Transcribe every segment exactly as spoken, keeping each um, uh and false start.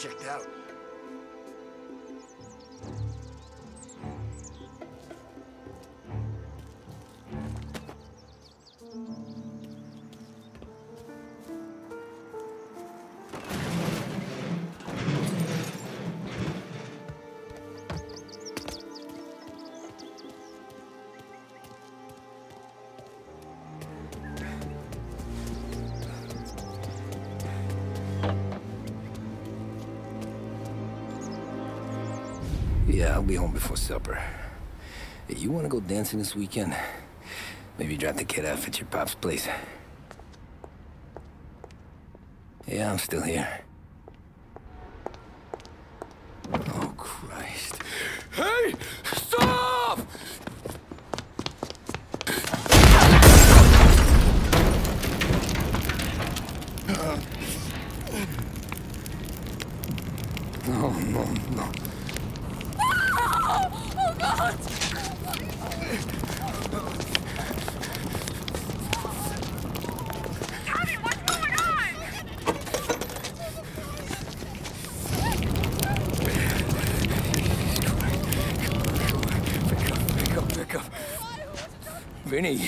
checked out. Yeah, I'll be home before supper. Hey, you wanna go dancing this weekend? Maybe drop the kid off at your pop's place. Yeah, I'm still here. Oh, Christ. Hey! Stop! No, no, no. Oh, God! Tommy, what's going on? Pick up, pick up. Vinny.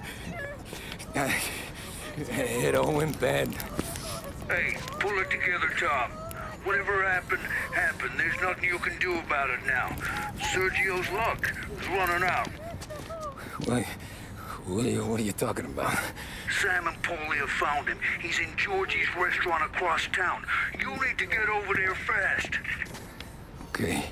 It all went bad. Hey, pull it together, Tom. Whatever happened, happened. There's nothing you can do about it now. Sergio's luck is running out. Wait, what are you, what are you talking about? Sam and Paulie have found him. He's in Georgie's restaurant across town. You need to get over there fast. Okay.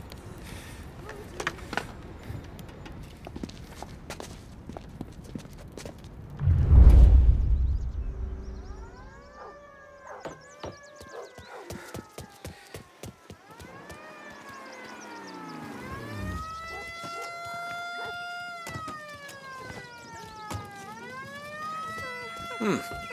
Hmm.